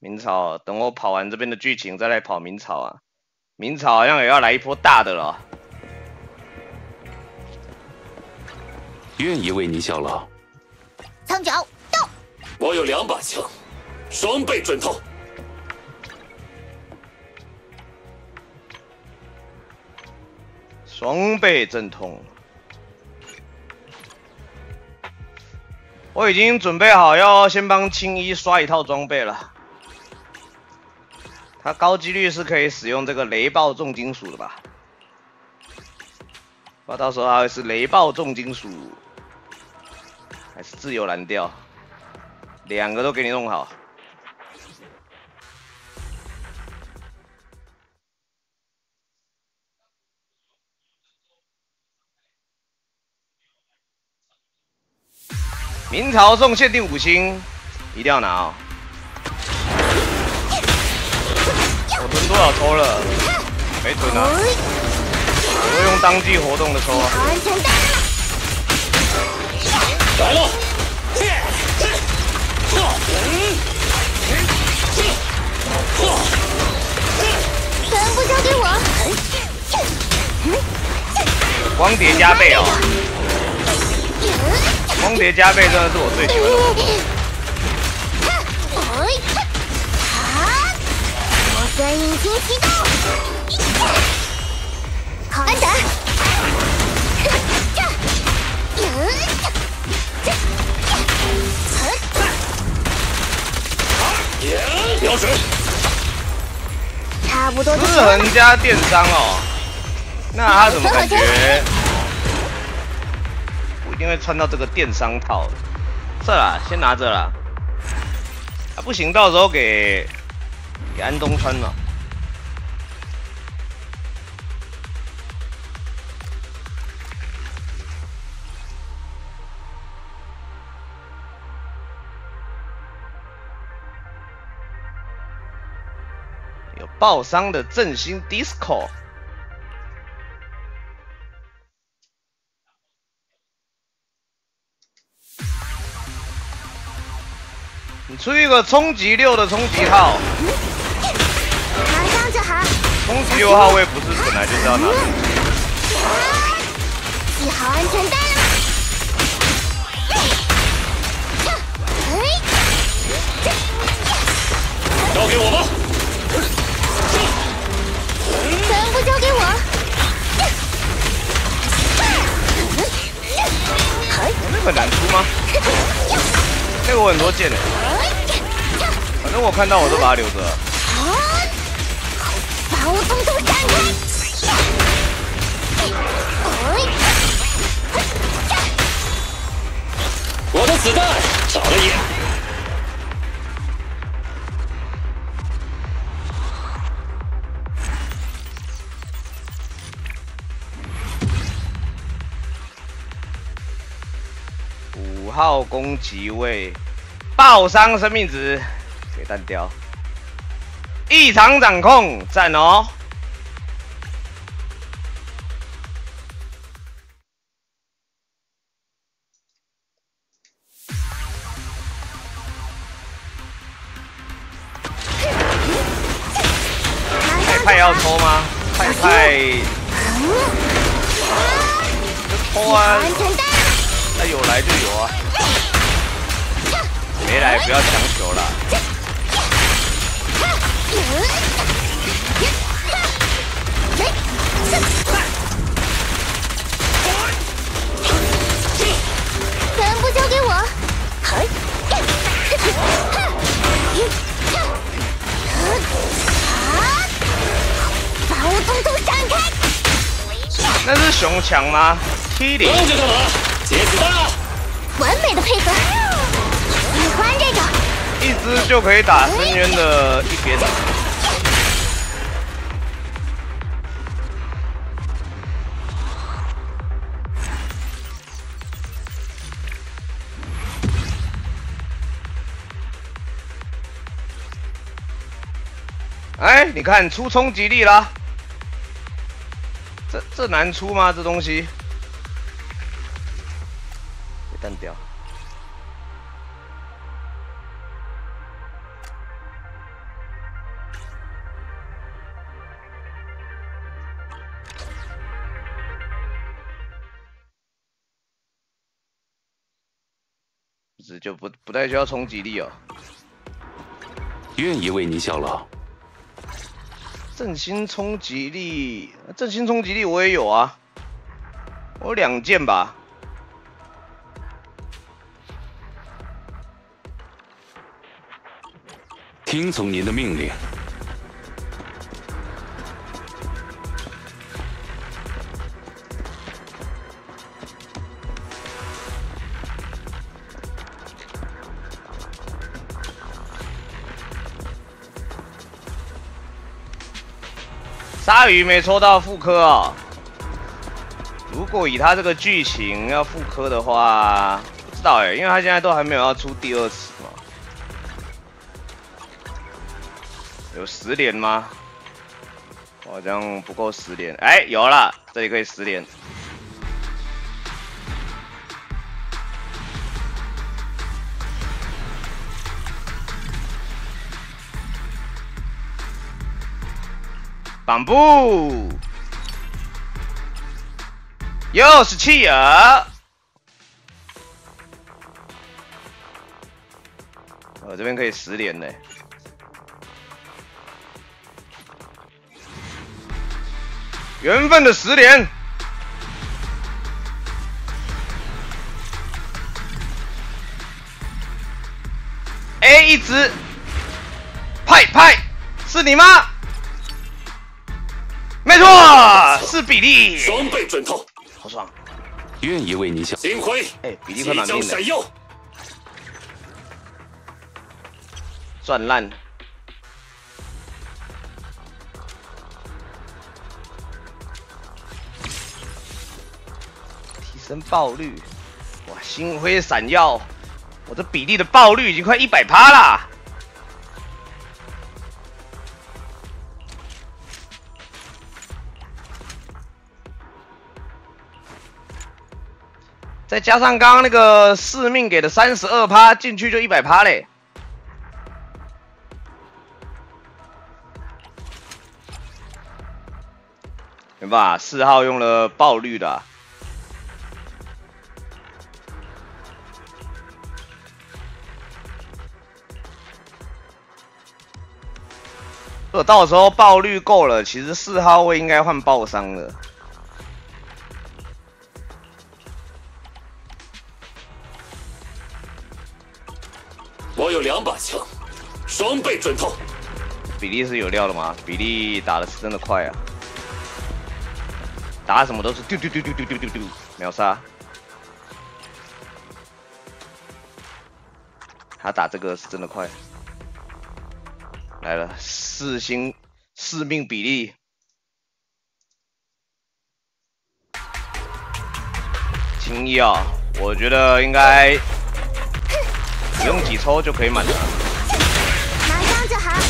明朝，等我跑完这边的剧情再来跑明朝啊。明朝好像也要来一波大的了。 愿意为你效劳。 仓角到。 我有2把枪，双倍准头。 双倍阵痛。我已经准备好要先帮青衣刷一套装备了。他高几率是可以使用这个雷暴重金属的吧？不知道到时候他会是雷暴重金属，还是自由蓝调，2个都给你弄好。明朝送限定5星，一定要拿哦！我囤多少抽了？没囤啊！我都用当季活动的抽啊！ 来了！ 全部交给我！ 光碟加倍哦！光碟加倍真的是我最喜欢的。 魔钻引擎启动，安达， 标准， 差不多。 制衡加电商哦，那他怎么感觉？一定会穿到这个电商套，算了，先拿着啦。啊，不行，到时候给安东穿了。有爆伤的振兴 Disco。你出一个冲击6的冲击号， 马上就好。 冲击6号位不是本来就是要拿的。 系好安全带了吗？ 交给我吧。 全部交给我。 那个难出吗？那个我很多剑的，反正我看到我都把它留着。 把我统统闪开！ 我的子弹少了一。 5号攻击位，爆伤生命值给单雕，异常掌控赞哦。派要抽吗？派就抽啊！那有来就有啊，没来不要强求啦。 全部交给我。把我统统闪开！ 那是熊强吗？T0。 愣着干嘛？解子弹！ 完美的配合，喜欢这个。 一只就可以打深渊的一边。哎，你看出冲击力啦，这难出吗？这东西给单掉。 是就不太需要冲击力哦。 愿意为你效劳。 振兴冲击力，振兴冲击力我也有啊，我有2件吧。 听从您的命令。 鲨鱼没抽到复刻啊、哦！如果以他这个剧情要复刻的话，不知道哎，因为他现在都还没有要出第2次嘛。有10连吗？好像不够10连。哎，有了，这里可以10连。绑布，又是企鹅。我这边可以10连呢。缘分的10连。A 一只，派，是你吗？没错，是比利。 双倍准透， 好爽。 愿意为你效。 星辉， 哎，比利快满命了。 闪耀， 赚烂。提升爆率，哇！星辉闪耀，我这比利的爆率已经快100%啦。再加上刚刚那个4命给的32%，进去就100%嘞。没办法，4号用了爆率的、啊。如果到时候爆率够了，其实4号位应该换爆伤了。 我有2把枪，双倍准透。 比利是有料的吗？比利打的是真的快啊，打什么都是丢，秒杀。他打这个是真的快。来了，4命比利。轻易啊，我觉得应该。不用几抽就可以满了。 马上就好。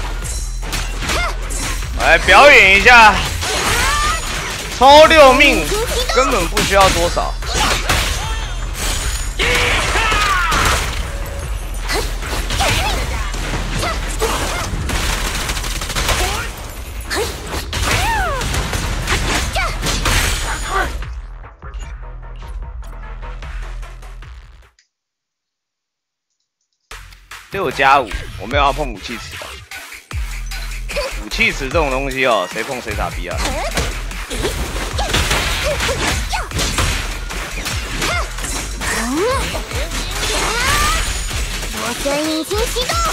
来表演一下，抽6命根本不需要多少。6+5，我没有要碰武器池的。武器池这种东西哦，谁碰谁傻逼啊！ 螺旋引擎启动！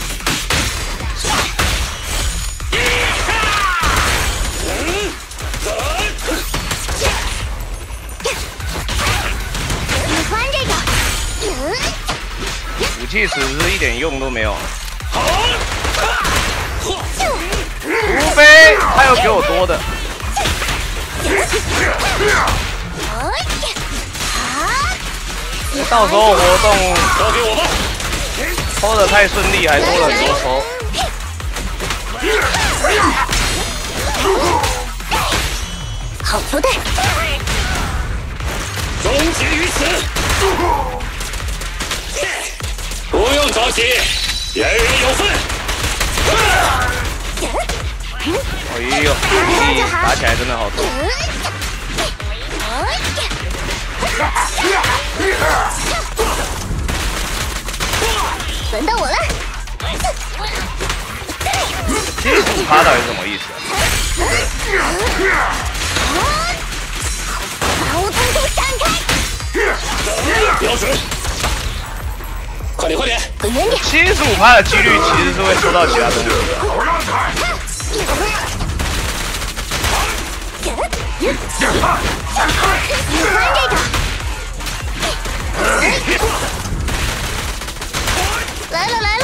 喜欢这个。 武器池是一点用都没有，除非他有给我多的。到时候活动交给我吧。 抽的太顺利，还多了很多抽。 好球队！ 终结于此。不用着急，人人有份。 哎呦，比利打起来真的好痛。 轮到我了。 75%到底是什么意思啊？ 把无痛给闪开！ 标准，快点快点！ 滚远点 ！75%的几率其实是会收到其他东西的。 喜欢这个。来了来了！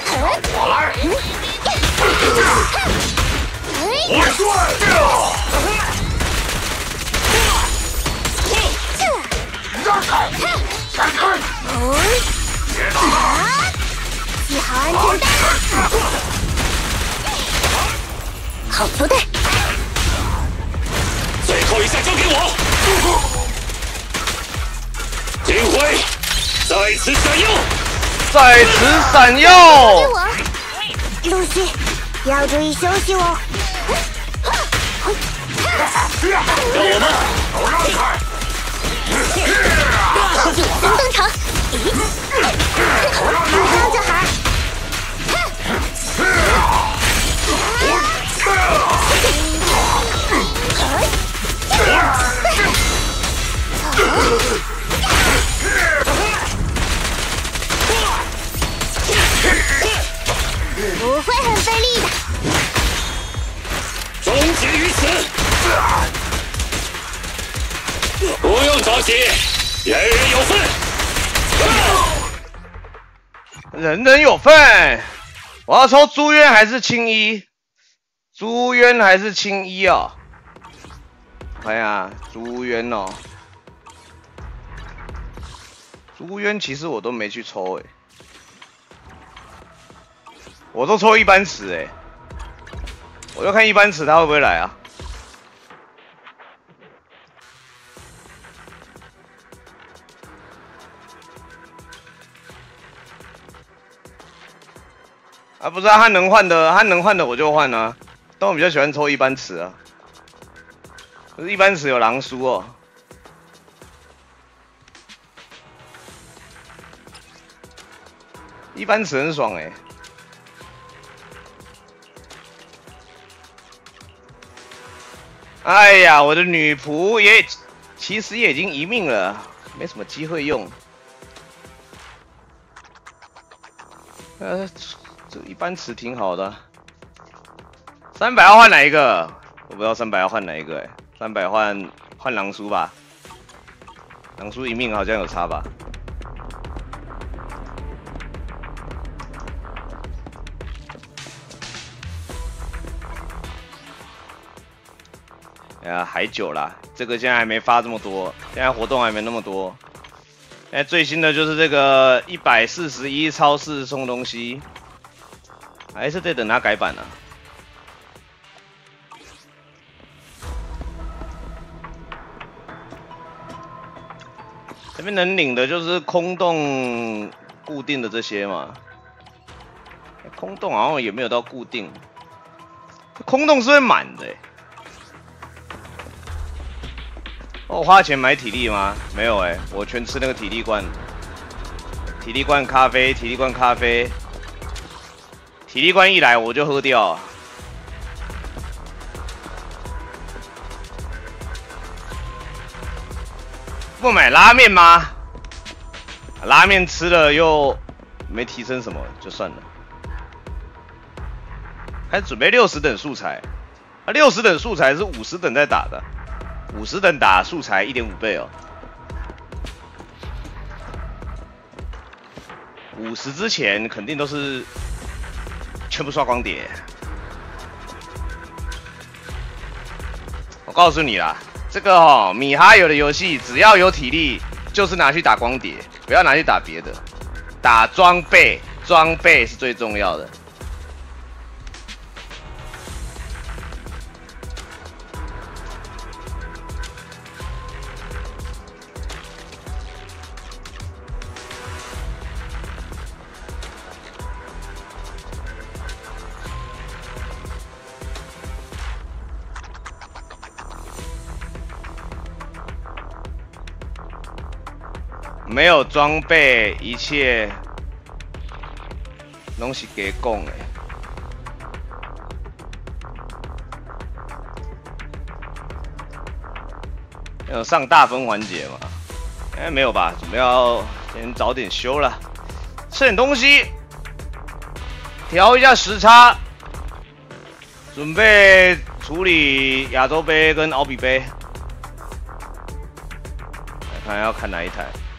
系好安全带。好球队！ 最后一下交给我，金辉，再次闪耀， 在此闪耀。 给我，露西，要注意休息哦。 让我们新登场，马上就好。不会很费力的。 终结于此，不用着急，人人有份。 人人有份。我要抽朱渊还是青衣？朱渊还是青衣哦？看呀，朱渊哦。朱渊其实我都没去抽诶，我都抽一般池诶，我就看一般池他会不会来啊？啊，不是啊，他能换的我就换啊。但我比较喜欢抽一般池啊，可是一般池有狼叔哦。一般池很爽欸。哎呀，我的女仆其实也已经一命了，没什么机会用。这一般池挺好的。300要换哪一个？我不知道300要换哪一个哎。300换狼叔吧，狼叔一命好像有差吧。哎呀，还久啦，这个现在还没发这么多，现在活动还没那么多。现在最新的就是这个141超市送东西，还是得等它改版啊。这边能领的就是空洞固定的这些嘛，空洞好像也没有到固定，空洞是会满的欸。我花钱买体力吗？没有欸，我全吃那个体力罐，体力罐咖啡，体力罐咖啡，体力罐一来我就喝掉。不买拉面吗？拉面吃了又没提升什么，就算了。还准备60等素材，啊，60等素材是50等在打的，50等打素材1.5倍哦。50之前肯定都是全部刷光碟。我告诉你啦。这个哦，米哈游的游戏只要有体力，就是拿去打光碟，不要拿去打别的。打装备，装备是最重要的。没有装备，一切拢是假讲的。有上大分环节嘛？没有吧？准备要先早点休了，吃点东西，调一下时差，准备处理亚洲杯跟奥比杯。来看要看哪一台。